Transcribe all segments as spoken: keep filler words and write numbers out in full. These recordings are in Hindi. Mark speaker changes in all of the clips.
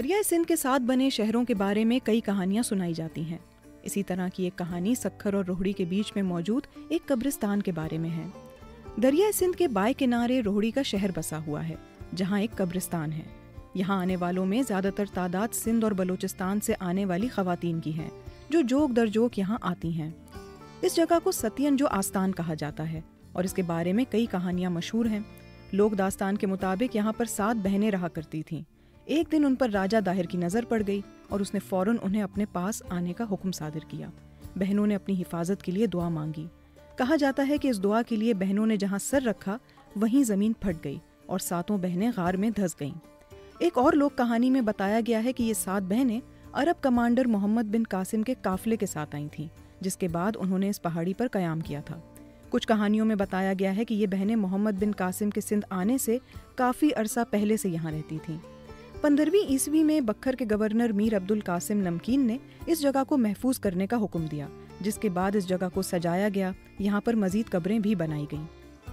Speaker 1: दरियाए सिंध के साथ बने शहरों के बारे में कई कहानियां सुनाई जाती हैं। इसी तरह की एक कहानी सक्खर और रोहड़ी के बीच में मौजूद एक कब्रिस्तान के बारे में है। दरियाए सिंध के बाएं किनारे रोहड़ी का शहर बसा हुआ है, जहां एक कब्रिस्तान है। यहाँ आने वालों में ज्यादातर तादाद सिंध और बलूचिस्तान से आने वाली खवातीन की है, जो जोक दर जोक यहाँ आती हैं। इस जगह को सतियन जो आस्तान कहा जाता है और इसके बारे में कई कहानियां मशहूर हैं। लोक दास्तान के मुताबिक यहाँ पर सात बहनें रहा करती थीं। एक दिन उन पर राजा दाहिर की नज़र पड़ गई और उसने फौरन उन्हें अपने पास आने का हुक्म सादिर किया। बहनों ने अपनी हिफाजत के लिए दुआ मांगी। कहा जाता है कि इस दुआ के लिए बहनों ने जहाँ सर रखा वहीं ज़मीन फट गई और सातों बहनें गार में धंस गईं। एक और लोक कहानी में बताया गया है कि ये सात बहनें अरब कमांडर मोहम्मद बिन कासिम के काफिले के साथ आई थीं, जिसके बाद उन्होंने इस पहाड़ी पर कयाम किया था। कुछ कहानियों में बताया गया है कि ये बहनें मोहम्मद बिन कासिम के सिंध आने से काफ़ी अरसा पहले से यहाँ रहती थीं। पंद्रहवीं ईस्वी में बख्तर के गवर्नर मीर अब्दुल कासिम नमकीन ने इस जगह को महफूज करने का हुक्म दिया, जिसके बाद इस जगह को सजाया गया। यहाँ पर मजीद कब्रें भी बनाई गईं।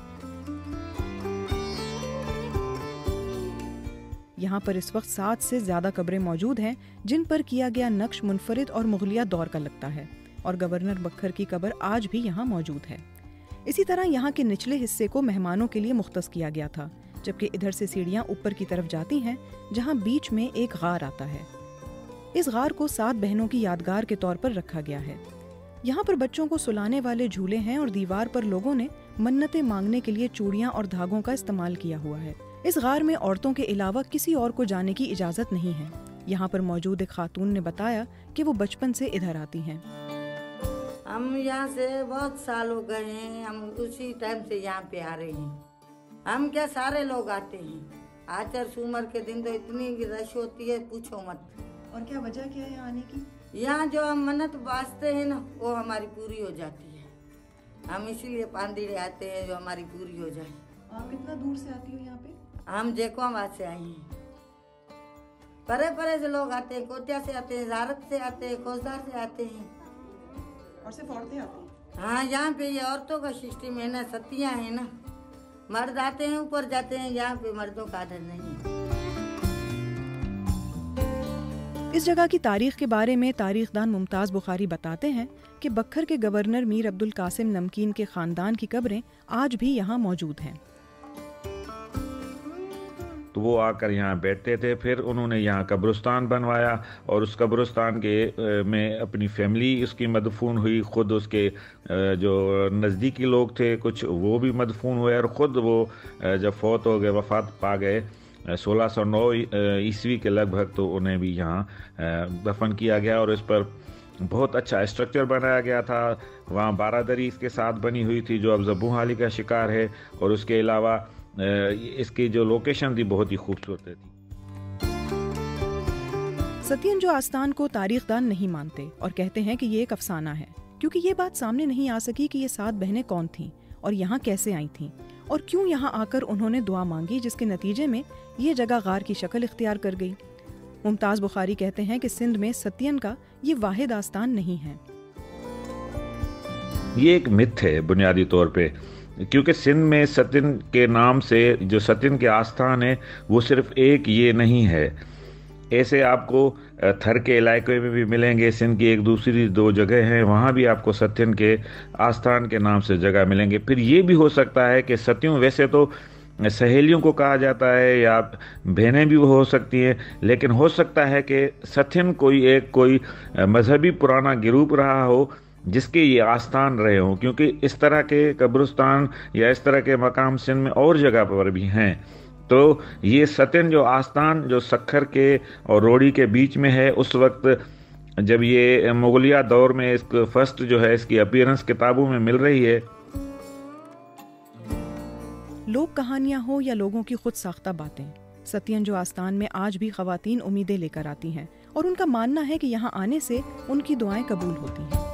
Speaker 1: यहाँ पर इस वक्त सात से ज्यादा कब्रें मौजूद हैं, जिन पर किया गया नक्श मुनफरिद और मुगलिया दौर का लगता है, और गवर्नर बख्तर की कब्र आज भी यहाँ मौजूद है। इसी तरह यहाँ के निचले हिस्से को मेहमानों के लिए मुख्तस किया गया था, जबकि इधर से सीढ़ियाँ ऊपर की तरफ जाती हैं, जहाँ बीच में एक गार आता है। इस गार को सात बहनों की यादगार के तौर पर रखा गया है। यहाँ पर बच्चों को सुलाने वाले झूले हैं और दीवार पर लोगों ने मन्नतें मांगने के लिए चूड़ियाँ और धागों का इस्तेमाल किया हुआ है। इस गार में औरतों के अलावा किसी और को जाने की इजाज़त नहीं है। यहाँ पर मौजूद एक खातून ने बताया कि वो बचपन से इधर आती हैं।
Speaker 2: हम यहाँ से बहुत साल हो गए हैं, हम उसी टाइम से यहाँ पे आ रहे हैं। हम क्या सारे लोग आते हैं। आचर सुमर के दिन तो इतनी रश होती है, पूछो मत।
Speaker 1: और क्या वजह क्या है आने की?
Speaker 2: यहाँ जो हम मन्नत बाजते हैं ना, वो हमारी पूरी हो जाती है। हम इसीलिए पांदिड़े आते हैं, जो हमारी पूरी हो जाए।
Speaker 1: आप कितना दूर से आती हो यहाँ पे?
Speaker 2: हम जेकोबाद से आए हैं। परे परे से लोग आते हैं, कोटिया से आते हैं, जारत से आते हैं, कोसदार से आते हैं।
Speaker 1: और सिर्फ औरतें आती हैं?
Speaker 2: हाँ, यहाँ पे ये औरतों का सिस्टम है ना, सतियाँ है ना। मर्द आते हैं, ऊपर जाते हैं, यहाँ पे मर्दों का आदर नहीं है।
Speaker 1: इस जगह की तारीख के बारे में तारीखदान मुमताज़ बुखारी बताते हैं कि बख्तर के गवर्नर मीर अब्दुल कासिम नमकीन के ख़ानदान की कब्रें आज भी यहाँ मौजूद हैं।
Speaker 3: तो वो आकर यहाँ बैठते थे। फिर उन्होंने यहाँ कब्रिस्तान बनवाया और उस कब्रिस्तान के में अपनी फैमिली उसकी मदफून हुई। ख़ुद उसके जो नज़दीकी लोग थे कुछ, वो भी मदफून हुए, और ख़ुद वो जब फौत हो गए, वफ़ात पा गए सोलह सौ नौ ईस्वी के लगभग, तो उन्हें भी यहाँ दफन किया गया। और इस पर बहुत अच्छा स्ट्रक्चर बनाया गया था। वहाँ बारादरी इसके साथ बनी हुई थी, जो अब ज़ब्बू हाली का शिकार है, और उसके अलावा इसकी जो लोकेशन थी बहुत ही खूबसूरत थी।
Speaker 1: सतियन जो आस्तान को तारीखदान नहीं मानते और कहते हैं कि ये एक अफसाना है, क्योंकि ये बात सामने नहीं आ सकी कि ये सात बहनें कौन थीं और यहाँ कैसे आई थीं, और क्यों यहाँ आकर उन्होंने दुआ मांगी, जिसके नतीजे में ये जगह गार की शक्ल इख्तियार कर गई। मुमताज़ बुखारी कहते हैं कि सिंध में सतियन का ये वाहिद आस्तान नहीं है।
Speaker 3: ये एक मिथ है बुनियादी तौर पे, क्योंकि सिंध में सतियन के नाम से जो सतियन के आस्थान है वो सिर्फ एक ये नहीं है। ऐसे आपको थर के इलाके में भी मिलेंगे। सिंध की एक दूसरी दो जगह हैं, वहाँ भी आपको सतियन के आस्थान के नाम से जगह मिलेंगे। फिर ये भी हो सकता है कि सतियों वैसे तो सहेलियों को कहा जाता है या बहनें भी हो सकती हैं, लेकिन हो सकता है कि सतियन कोई एक कोई मजहबी पुराना गिरूप रहा हो जिसके ये आस्थान रहे हों, क्योंकि इस तरह के कब्रिस्तान या इस तरह के मकाम सिंध में और जगह पर भी हैं। तो ये सतियन जो आस्थान जो सक्खर के और रोड़ी के बीच में है, उस वक्त जब ये मुगलिया दौर में इस फर्स्ट जो है इसकी अपीयरेंस किताबों में मिल रही है।
Speaker 1: लोक कहानियां हो या लोगों की खुद साख्ता बातें, सतियन जो आस्थान में आज भी खवातीन उम्मीदें लेकर आती हैं और उनका मानना है कि यहाँ आने से उनकी दुआएं कबूल होती हैं।